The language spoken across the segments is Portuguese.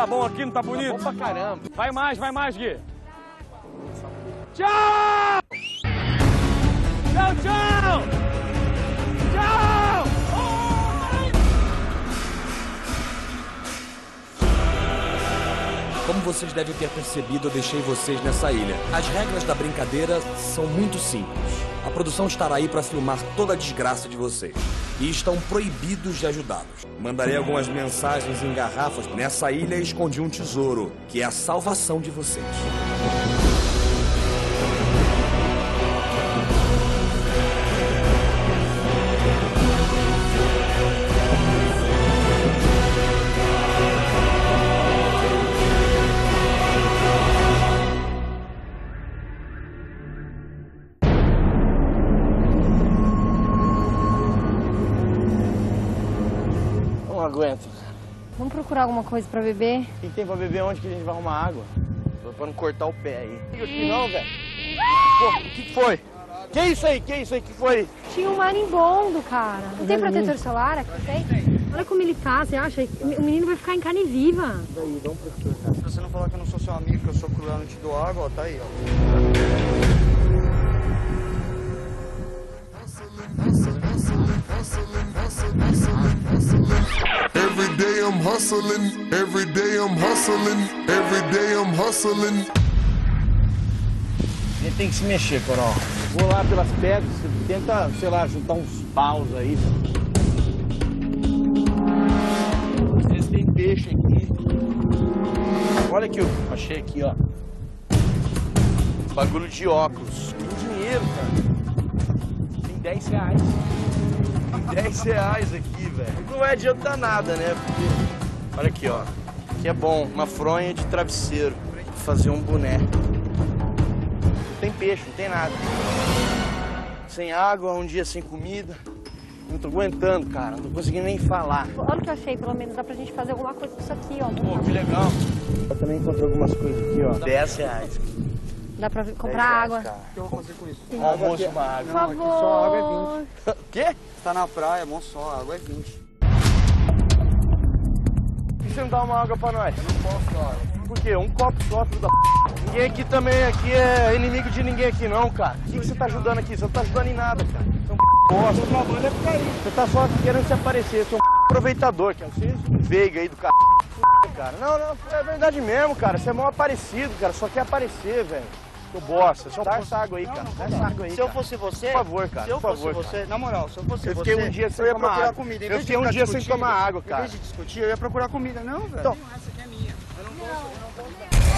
tá bom aqui, não tá bonito? Tá bom pra caramba. Vai mais, Gui. Tchau! Tchau, tchau! Tchau! Como vocês devem ter percebido, eu deixei vocês nessa ilha. As regras da brincadeira são muito simples. A produção estará aí para filmar toda a desgraça de vocês. E estão proibidos de ajudá-los. Mandarei algumas mensagens em garrafas nessa ilha e escondi um tesouro, que é a salvação de vocês. Não aguento. Vamos procurar alguma coisa pra beber? O que tem pra beber? Onde que a gente vai arrumar água? Pra não cortar o pé aí. Não aqui não, velho. Pô, o que foi? Que isso aí? Que foi? Tinha um marimbondo, cara. Não tem protetor solar aqui? Tem? Olha como ele tá, você acha? O menino vai ficar em carne viva. Daí, dá um protetor, cara. Se você não falar que eu não sou seu amigo, que eu sou cruel, não te dou água, ó, tá aí, ó. Every day I'm hustling, every day I'm hustling, every day I'm hustling. A gente tem que se mexer, Coral. Vou lá pelas pedras, tenta, sei lá, juntar uns paus aí. Vocês têm peixe aqui. Olha aqui, eu achei aqui, ó. Bagulho de óculos. Tem dinheiro, cara. Tem 10 reais. Tem 10 reais aqui, velho. Não vai adiantar nada, né? Porque... Olha aqui, ó. Aqui é bom. Uma fronha de travesseiro. Pra fazer um boné. Não tem peixe, não tem nada. Sem água, um dia sem comida. Não tô aguentando, cara. Não tô conseguindo nem falar. Olha o que eu achei, pelo menos. Dá pra gente fazer alguma coisa com isso aqui, ó. Pô, que legal. Eu também encontrei algumas coisas aqui, ó. 10 reais. Dá pra comprar água. O que eu vou fazer com isso? Um almoço, uma água. Por Não, aqui só água é 20. favor. O quê? Você tá na praia, é bom só, água é 20. Por que você não dá uma água pra nós? Eu não posso dar água. Por quê? Um copo só, filho da p. Ninguém aqui também, aqui é inimigo de ninguém aqui não, cara. O que você tá ajudando aqui? Você não tá ajudando em nada, cara. Você é um bosta. O trabalho é ficar aí. Você tá só querendo se aparecer, você é um aproveitador, cara. Você é um veiga aí do cara. Cara. Não, é verdade mesmo, cara. Você é mal aparecido, cara. Só quer aparecer, velho. Seu bosta. Dá essa água aí, cara. Dá essa água aí, Se eu cara. fosse você... Por favor, cara. Se eu por fosse favor, você... cara. Na moral, se eu fosse Eu você... fiquei um dia sem eu ia tomar procurar água. comida. Em Eu vez de fiquei um ficar dia sem discutindo, tomar água, cara. Em vez de discutir, eu ia procurar comida. Não, velho. Então. Não, essa aqui é minha. Eu não posso...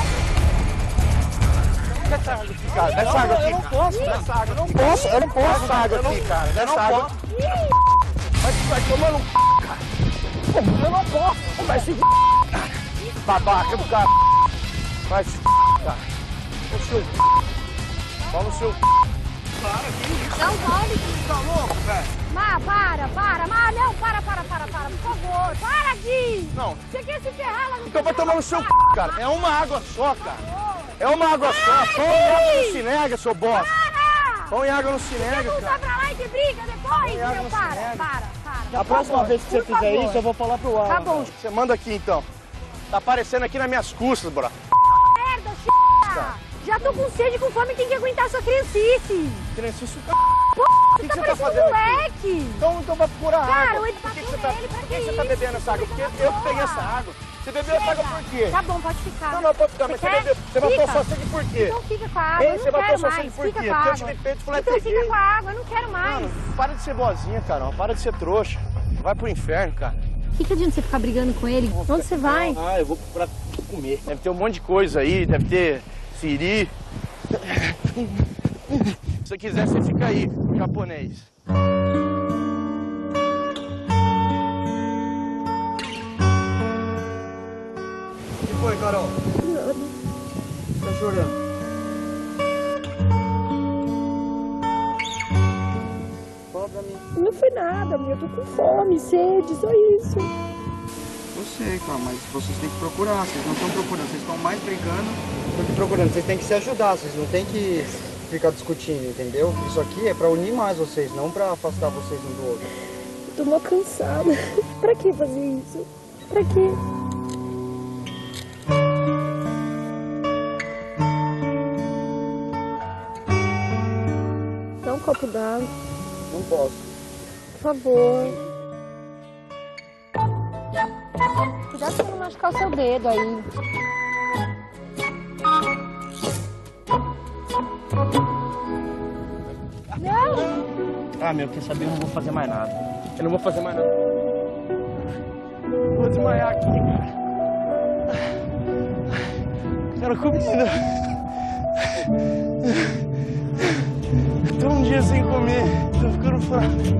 Dá essa água aqui, cara. Dá essa água aqui. Eu não posso. Dá essa água. Eu não posso. Eu não posso essa água aqui, cara. Dá essa água. Vai tomar no c, cara. Pô, eu não posso. Vai se cara. Babaca do cara. Vai se cara. O seu Fala no seu Para, que isso? Não pode. Tá louco, velho? Má, para. Má, não, para, por favor. Para, Gui. Não. Você quer se ferrar lá no Então vai tomar no seu cara. É uma água só, cara. É uma água só. Para, Põe água Gui. no se nega, seu bosta. Para! Põe água no se nega, Vamos cara. voltar pra lá e te briga depois, Água meu. no Para. cinema. Da A próxima vez que você por fizer favor. isso, eu vou falar pro Alan. Tá bom. Você manda aqui, então. Tá aparecendo aqui nas minhas custas, bro. Merda, já tô com sede, com fome, tem que aguentar sua criancice. Criancice, Pô, O que tá você tá parecendo fazendo aqui? moleque. Então vai procurar Cara, água. ele Por que bateu você tá, nele, pra por que que você tá isso? bebendo essa água? Porque eu que peguei essa água. Você bebeu essa água por quê? Tá bom, pode ficar. Não, pode ficar, mas você quer? bebeu. Você matou Fica. sua sede por quê? Então fica com a água, Ei, eu você não matou quero sua mais. sede por Fica quê? com a Porque eu te água. dei peito e falei, Então fica peguei. com a água, eu não quero mais. Mano, para de ser boazinha, Carol. Para de ser trouxa. Vai pro inferno, cara. O que adianta você ficar brigando com ele? Onde você vai? Ah, eu vou procurar comer. Deve ter um monte de coisa aí, deve ter siri. Se você quiser, você fica aí, japonês. O que foi, Carol? Nada. Tá chorando? Fala pra mim. Não foi nada, eu tô com fome, sede, só isso. Eu sei, cara, mas vocês têm que procurar. Vocês não estão procurando, vocês estão mais brigando do que procurando. Vocês têm que se ajudar, vocês não têm que ficar discutindo, entendeu? Isso aqui é pra unir mais vocês, não pra afastar vocês um do outro. Eu tô mal cansada. Pra que fazer isso? Pra quê? copo d'água. Não posso. Por favor. Cuidado pra não machucar o seu dedo aí. Não! Ah, meu, quer saber? Eu não vou fazer mais nada. Eu não vou fazer mais nada. Vou desmaiar aqui, cara. Quero comida. Tô um dia sem comer. Tô ficando fraco.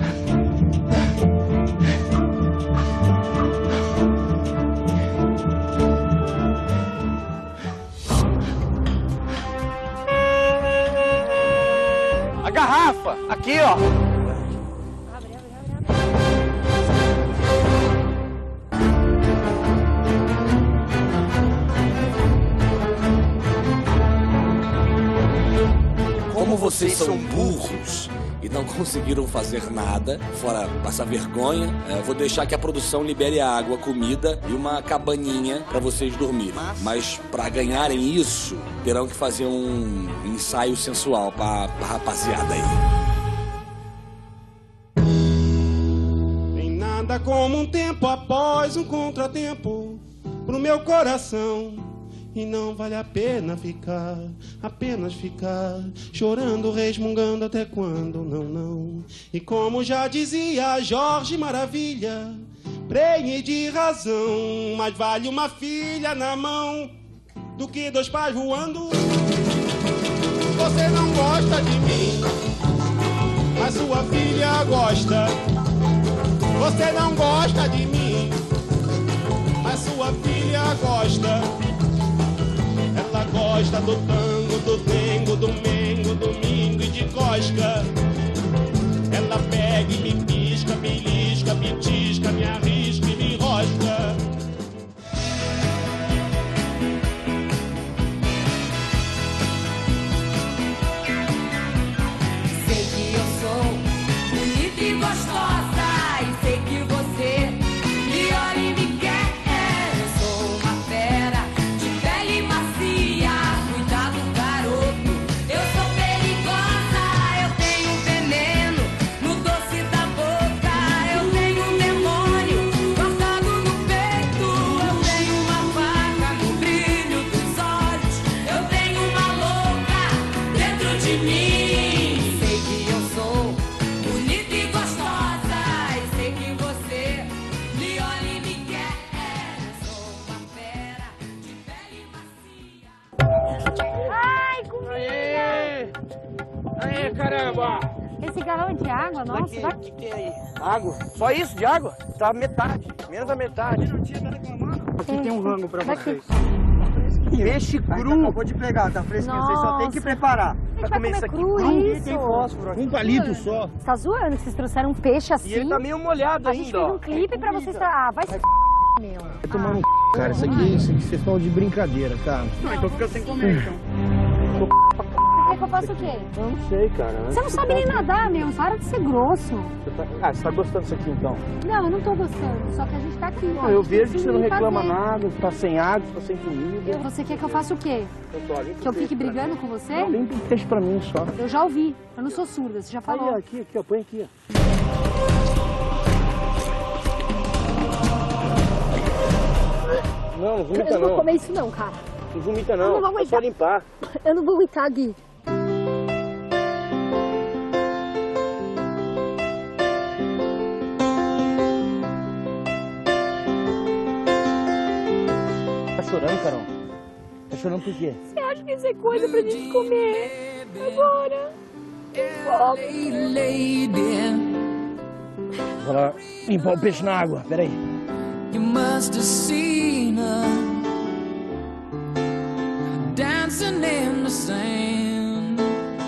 A garrafa! Aqui, ó! Como vocês são burros e não conseguiram fazer nada, fora passar vergonha, vou deixar que a produção libere água, comida e uma cabaninha pra vocês dormirem. Mas pra ganharem isso, terão que fazer um ensaio sensual pra rapaziada aí. Tem nada como um tempo após um contratempo pro meu coração. E não vale a pena ficar, apenas ficar chorando, resmungando até quando, não, não. E como já dizia Jorge Maravilha, prenhe de razão, mas vale uma filha na mão do que dois pais voando. Você não gosta de mim, mas sua filha gosta. Você não gosta de mim, mas sua filha gosta. Ela gosta do tango, do dengo, do mengo, domingo e de cosca. Ela pega e me pisca, belisca, me tisca, me arrisca e me enrosca. Sei que eu sou bonita e gostosa, e sei que você me olha e me quer. Eu sou uma fera de pele macia, cuidado garoto, eu sou perigosa. Eu tenho veneno no doce da boca, eu tenho um demônio guardado no peito. Eu tenho uma faca no brilho dos olhos, eu tenho uma louca dentro de mim. Sei que eu sou bonita e gostosa, e sei que você me olha e me quer. Eu sou uma fera de pele macia. Ai, comida! Aê, caramba! Esse galão de água, nossa, Aqui, vai... o que tem aí? Água? Só isso de água? Tá metade, menos da metade. Aqui tem um rango pra Daqui. vocês. Peixe cru! Acabou de pegar, tá fresquinho. Vocês só tem que Nossa. preparar. A gente Vai comer isso aqui cru? isso? Tem fósforo aqui. Um palito só. Você tá zoando que vocês trouxeram um peixe assim? E ele tá meio molhado A gente ainda, fez ó. um clipe pra vocês... Ah, vai se meu. Tomando cara, isso aqui vocês estão de brincadeira, cara. Não, então fica sem comer, então. Quer que eu faça o quê? Eu não sei, cara. Você não sabe nem nadar, meu. Para de ser grosso. Você tá gostando disso aqui, então? Não, eu não tô gostando. Só que a gente tá aqui. Não, eu vejo que você não reclama nada, tá sem água, tá sem comida. Você quer que eu faça o quê? Que eu fique brigando com você? Não, limpa o peixe pra mim só. Eu já ouvi. Eu não sou surda, você já falou. Aí, aqui, ó, põe aqui, ó. Não, não vomita Eu não vou não. comer isso não, cara. Não vomita Eu não, não vou é só aguentar. limpar. Eu não vou aguentar, Gui. Tá chorando, Carol? Tá chorando por quê? Você acha que isso é coisa pra gente comer? Agora. Vou lá limpar o peixe na água, peraí. You must have seen her dancing in the sand.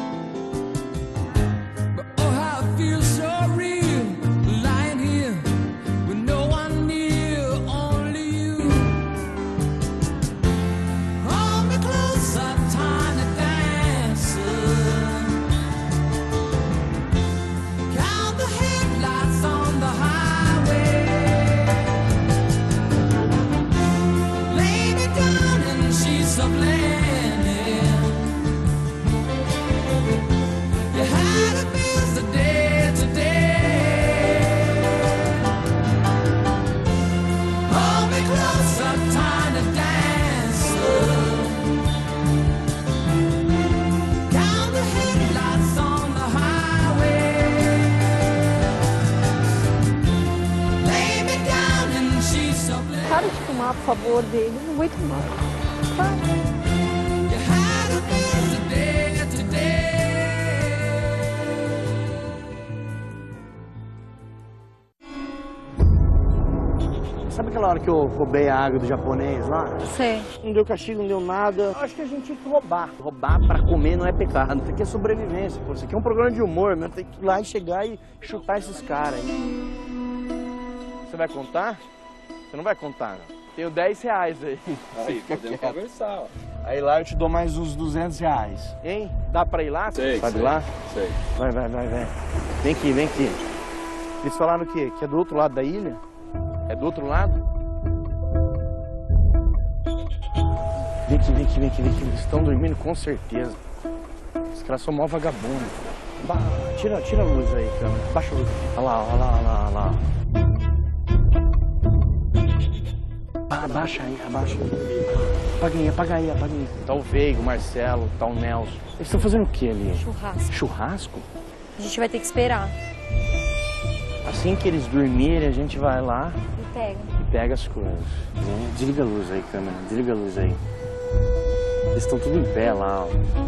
But oh, how it feels so real, lying here with no one near, only you. Hold me closer, tiny dancer. Count the headlights on the highway. Lay me down in the sheets of linen. Para de fumar, por favor, dele. Não aguento mais. Para. Sabe aquela hora que eu roubei a água do japonês lá? Sei. Não deu castigo, não deu nada. Acho que a gente tinha que roubar. Roubar pra comer não é pecado. Isso aqui é sobrevivência. Pô. Isso aqui é um programa de humor, mesmo. Tem que ir lá e chegar e chutar esses caras aí. Você vai contar? Você não vai contar, não. Tenho 10 reais aí. Aí, podemos conversar, ó. Aí lá eu te dou mais uns 200 reais. Hein? Dá pra ir lá? Sei, Sabe sei, lá? sei. Vai. Vem aqui, vem aqui. Eles falaram o quê? Que é do outro lado da ilha? É do outro lado? Vem aqui. Eles estão dormindo com certeza. Os caras são mó vagabundos. Tira a luz aí, câmera. Baixa a luz. Olha lá. Abaixa aí. Apaga aí. Tá o Veigo, o Marcelo, tá o Nelson. Eles estão fazendo o que ali? Churrasco? A gente vai ter que esperar. Assim que eles dormirem, a gente vai lá E pega. e pega as coisas. Desliga a luz aí, câmera. Desliga a luz aí. Eles estão tudo em pé lá, ó.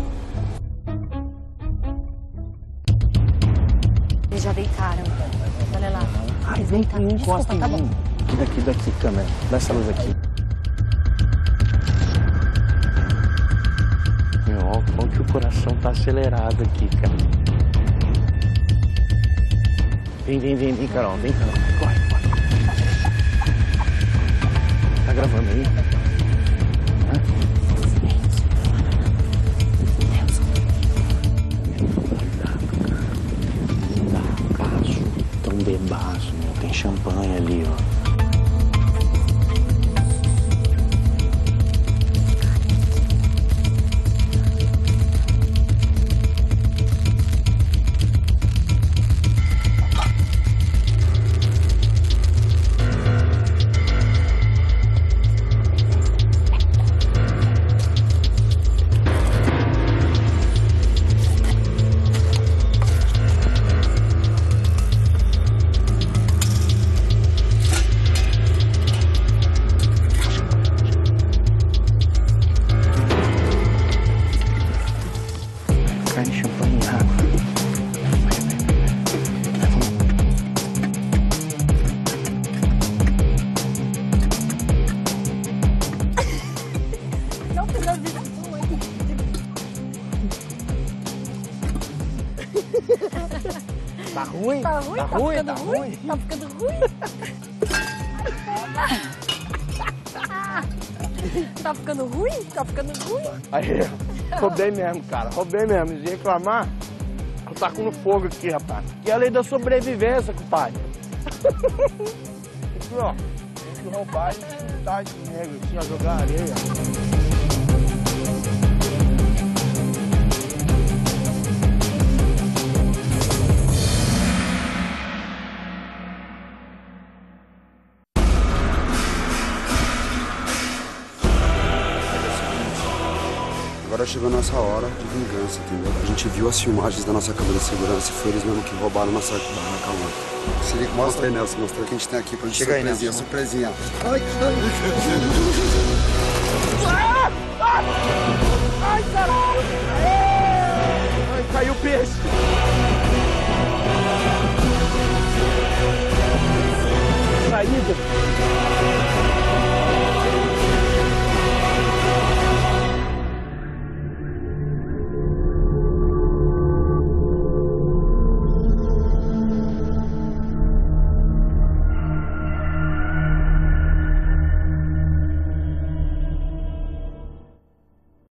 Eles já deitaram. Olha lá. Ai, vem, não encosta em tá mim. Daqui, câmera. Dá essa luz aqui. Meu, olha que o coração tá acelerado aqui, cara. Vem, Carol. Corre. Tá gravando aí? Tão bebaço, meu. Tem champanhe ali, ó. Carne, champanhe e água. Não precisa de Tá ruim? Tá ruim? Tá ficando ruim? ruim? Tá ficando ruim? Tá ficando ruim? Tá ficando ruim? Aí, roubei mesmo, cara. Roubei mesmo. Se reclamar, eu taco no fogo aqui, rapaz. Que é a lei da sobrevivência, compadre. Aqui, ó. Tem que roubar e chutar esse negro assim, ó, jogar areia. Agora chegou a nossa hora de vingança, entendeu? A gente viu as filmagens da nossa câmera de segurança e foi eles mesmo que roubaram nossa barraca ontem. Se liga, mostra aí, Nelson, mostra o que a gente tem aqui pra gente. Chega surpresinha, aí, surpresinha. Ai, caralho! Ai, caiu o peixe!